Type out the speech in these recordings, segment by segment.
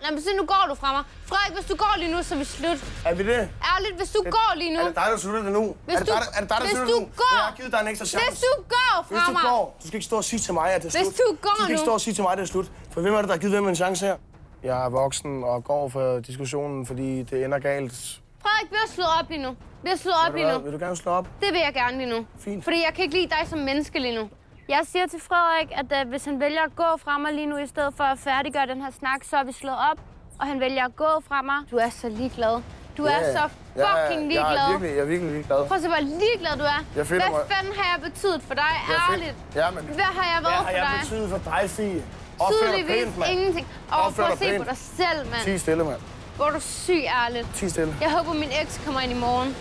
Nej, men se, nu går du fra mig. Frederik, hvis du går lige nu, så er vi slut. Er vi det? Ærligt, hvis du går lige nu. Er det dig, der slutter det nu? Hvis du går. Jeg har givet dig en ekstra chance. Hvis du går fra mig. Hvis du går. Du skal ikke stå og sige til mig, at det er slut. Hvis du går nu. Du skal ikke stå og sige til mig, at det er slut. For hvem er det, der har givet hvem en chance her? Jeg er voksen og går for diskussionen, fordi det ender galt. Frederik, vi har slået op lige nu. Vi har slået op lige nu. Vil du gerne slå op? Det vil jeg gerne lige nu. Fint. Fordi jeg kan ikke lide dig som menneske lige nu. Jeg siger til Frederik, at hvis han vælger at gå fra mig lige nu, i stedet for at færdiggøre den her snak, så er vi slået op. Og han vælger at gå fra mig. Du er så ligeglad. Du er så fucking ligeglad. Jeg er virkelig ligeglad. Prøv at se, hvor ligeglad du er. Hvad fanden har jeg betydet for dig? Ærligt. Hvad har jeg været for dig? Hvad har jeg betydet for dig, Fie? Tydeligvis ingenting. Og prøv at se på dig selv, mand. Ti stille, mand. Hvor er du syg, ærligt. Ti stille. Jeg håber, min eks kommer ind i morgen.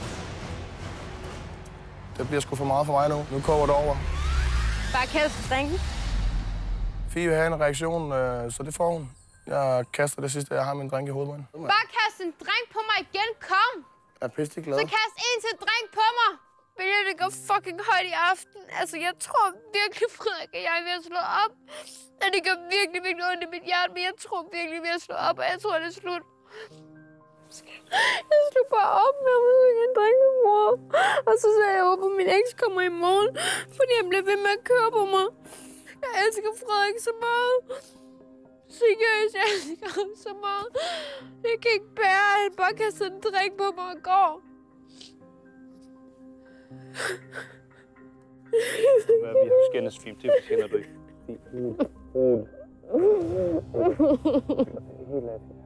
Det bliver sgu for meget for mig nu. Nu koger det over. Bare kast drinken. Fie vil have en reaktion, så det får hun. Jeg kaster det sidste, jeg har min drink i hovedet. Bare kast en drink på mig igen, kom! Jeg er pisse glad. Så kast en til drink på mig! Billedet, det går fucking højt i aften. Altså, jeg tror virkelig, Frederik, at jeg er ved at slå op. Og det gør virkelig, virkelig ondt i mit hjerte, men jeg tror virkelig, at jeg er slå op, og jeg tror, det er slut. Jeg slog bare op med at udvikle en drink med mor. Og så sagde jeg, at min eks kommer i morgen, fordi han blev ved med at køre på mig. Jeg elsker Frederik så meget. Seriøst, jeg elsker ham så meget. Jeg kan ikke bære, at han bare kaster en drink på mig og går. Vi har skændes fint, det fortjener du ikke. Helt